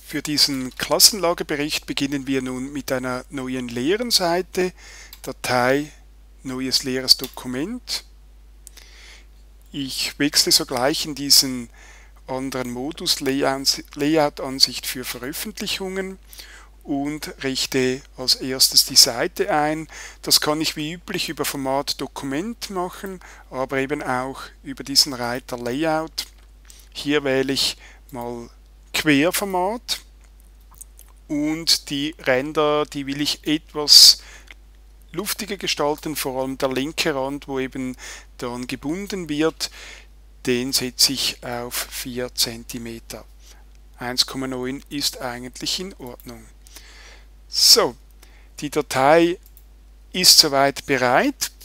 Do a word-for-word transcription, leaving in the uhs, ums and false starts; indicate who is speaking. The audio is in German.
Speaker 1: Für diesen Klassenlagerbericht beginnen wir nun mit einer neuen leeren Seite, Datei, neues leeres Dokument. Ich wechsle sogleich in diesen anderen Modus Layout-Ansicht für Veröffentlichungen und richte als erstes die Seite ein. Das kann ich wie üblich über Format Dokument machen, aber eben auch über diesen Reiter Layout. Hier wähle ich mal Querformat und die Ränder, die will ich etwas luftiger gestalten, vor allem der linke Rand, wo eben dann gebunden wird, den setze ich auf vier Zentimeter. eins Komma neun ist eigentlich in Ordnung. So, die Datei ist soweit bereit.